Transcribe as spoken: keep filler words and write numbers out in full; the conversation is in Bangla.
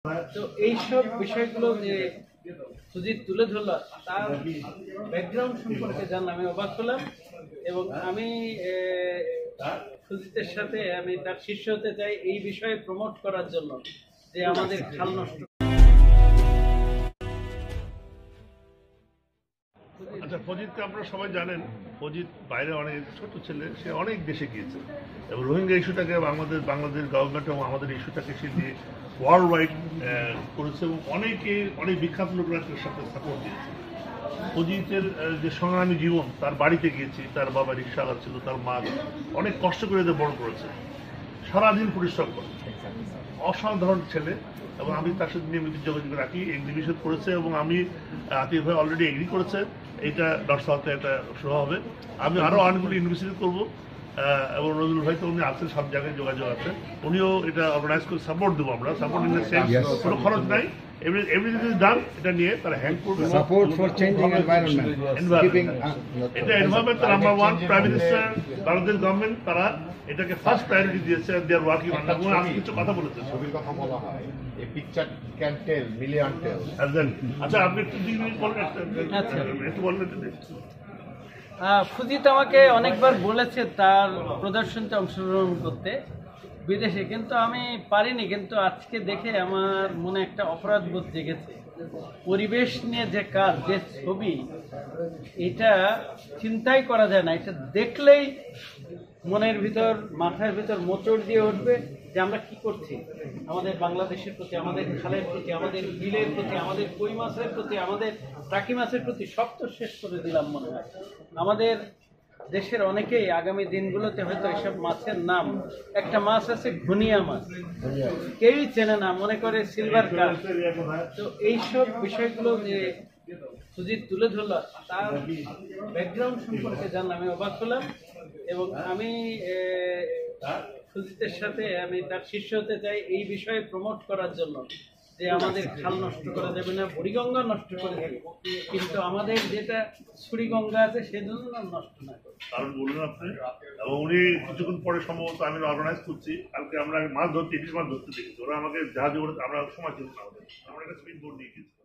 তো এইসব বিষয়গুলো যে সুজিত তুলে ধরলো তার ব্যাকগ্রাউন্ড সম্পর্কে জানলাম, আমি অবাক হলাম এবং আমি সুজিতের সাথে আমি তার শিষ্য হতে চাই এই বিষয়ে প্রমোট করার জন্য যে আমাদের খাল নষ্ট। আচ্ছা, ফজিতকে আপনারা সবাই জানেন। ফজিত বাইরে অনেক ছোট ছেলে, সে অনেক দেশে গিয়েছে এবং রোহিঙ্গা ইস্যুটাকে বাংলাদেশ বাংলাদেশ গভর্নমেন্ট এবং আমাদের ইস্যুটাকে সে দিয়ে ওয়ার্ল্ড ওয়াইড করেছে এবং অনেকে অনেক বিখ্যাত লোকরা তার সাথে সাপোর্ট দিয়েছে। ফজিতের যে সংগ্রামী জীবন, তার বাড়িতে গিয়েছি, তার বাবা রিক্সাওয়ালা ছিল, তার মা অনেক কষ্ট করে এদের বড় করেছে, সারাদিন পরিশ্রম করে, অসাধারণ ছেলে এবং আমি তার সাথে নিয়মিত যোগাযোগ রাখি। এক্সিবিশন করেছে এবং আমি আতিফ ভাই অলরেডি এগ্রি করেছে এইটা নর্থ সাউথে একটা শো হবে। আমি আরও অনেকগুলো ইউনিভার্সিটি করবো এবং নজরুল ভাই তো উনি আছেন, সব জায়গায় যোগাযোগ আছে, উনিও এটা অর্গানাইজ করে সাপোর্ট দেবো আমরা। সাপোর্ট ইন দ্য সেন্স কোনো খরচ নাই, এভরিথিং ইজ ডান। এটা নিয়ে তারা হ্যান্ড করবে, support for changing environment, keeping এটা environment number one. Prime minister, Bangladesh government তারা এটাকে ফার্স্ট প্রায়োরিটি দিয়েছে। They are working on that. আমি কিছু কথা বলেছে, ছবির কথা বলা হয়, এই picture can tell million tell. আচ্ছা, আপনি একটু দুই মিনিট বলেন, একটু বললেন। ফুজিত আমাকে অনেকবার বলেছে তার প্রদর্শনীতে অংশগ্রহণ করতে বিদেশে, কিন্তু আমি পারিনি। কিন্তু আজকে দেখে আমার মনে একটা অপরাধ বোধ জেগেছে। পরিবেশ নিয়ে যে কাজ, যে ছবি, এটা চিন্তাই করা যায় না। এটা দেখলেই মনের ভিতর, মাথার ভিতর মোচড় দিয়ে উঠবে যে আমরা কি করছি আমাদের বাংলাদেশের প্রতি, আমাদের খালের প্রতি, আমাদের বিলের প্রতি, আমাদের কই মাছের প্রতি, আমাদের টাকি মাছের প্রতি। সব তো শেষ করে দিলাম মনে হয়। আমাদের দেশের অনেকেই আগামী দিনগুলোতে হয়তো এসব মাছের নাম, একটা মাছ আছে ঘুনিয়া মাছ, কেউই চেনে না, মনে করে সিলভার কাপ। তো এইসব বিষয়গুলো যে সুজিত তুলে ধরলো তার ব্যাকগ্রাউন্ড সম্পর্কে জানলাম, আমি অবাক হলাম এবং আমি সুজিতের সাথে আমি তার শিষ্য হতে চাই এই বিষয়ে প্রমোট করার জন্য যে আমাদের খাল নষ্ট করা যাবে না, বুড়িগঙ্গা নষ্ট করে দেবে, কিন্তু আমাদের যেটা ছুরিগঙ্গা আছে সেজন্য নষ্ট না করে। কারণ বললেন আপনি, এবং উনি কিছুক্ষণ পরে সম্ভবত আমি অর্গানাইজ করছি, কালকে আমরা মাছ ধরতে, ইলিশ মাছ ধরতে দেখেছি, ওরা আমাকে জাহাজে করে, আমরা সময় ছিল না, আমাদের আমরা একটা স্পিড বোর্ড নিয়ে গেছি।